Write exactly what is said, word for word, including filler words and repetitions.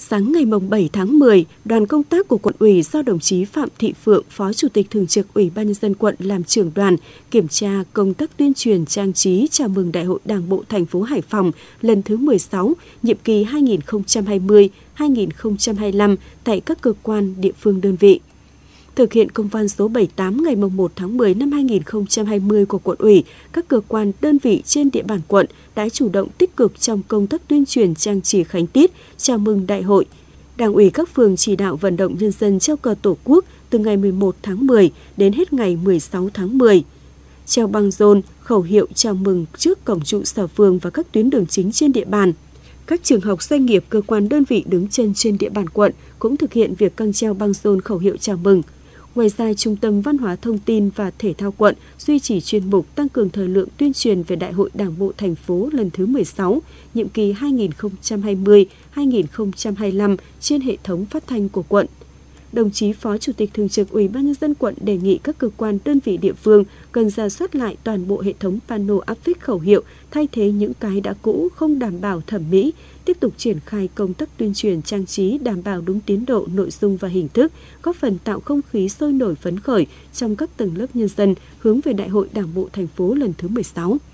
Sáng ngày bảy tháng mười, đoàn công tác của quận ủy do đồng chí Phạm Thị Phượng, Phó Chủ tịch Thường trực Ủy ban Nhân dân quận làm trưởng đoàn, kiểm tra công tác tuyên truyền trang trí chào mừng Đại hội Đảng bộ thành phố Hải Phòng lần thứ mười sáu, nhiệm kỳ hai nghìn không trăm hai mươi đến hai nghìn không trăm hai mươi lăm tại các cơ quan, địa phương, đơn vị. Thực hiện công văn số bảy mươi tám ngày một tháng mười năm hai nghìn không trăm hai mươi của quận ủy, các cơ quan, đơn vị trên địa bàn quận đã chủ động tích cực trong công tác tuyên truyền trang trí khánh tiết, chào mừng đại hội. Đảng ủy các phường chỉ đạo vận động nhân dân treo cờ Tổ quốc từ ngày mười một tháng mười đến hết ngày mười sáu tháng mười. Treo băng rôn, khẩu hiệu chào mừng trước cổng trụ sở phường và các tuyến đường chính trên địa bàn. Các trường học, doanh nghiệp, cơ quan, đơn vị đứng chân trên địa bàn quận cũng thực hiện việc căng treo băng rôn khẩu hiệu chào mừng. Ngoài ra, Trung tâm Văn hóa Thông tin và Thể thao quận duy trì chuyên mục tăng cường thời lượng tuyên truyền về Đại hội Đảng bộ thành phố lần thứ mười sáu, nhiệm kỳ hai nghìn không trăm hai mươi đến hai nghìn không trăm hai mươi lăm trên hệ thống phát thanh của quận. Đồng chí Phó Chủ tịch Thường trực Ủy ban Nhân dân quận đề nghị các cơ quan, đơn vị địa phương cần rà soát lại toàn bộ hệ thống pano áp phích khẩu hiệu, thay thế những cái đã cũ không đảm bảo thẩm mỹ, tiếp tục triển khai công tác tuyên truyền trang trí đảm bảo đúng tiến độ, nội dung và hình thức, góp phần tạo không khí sôi nổi phấn khởi trong các tầng lớp nhân dân hướng về Đại hội Đảng bộ thành phố lần thứ mười sáu.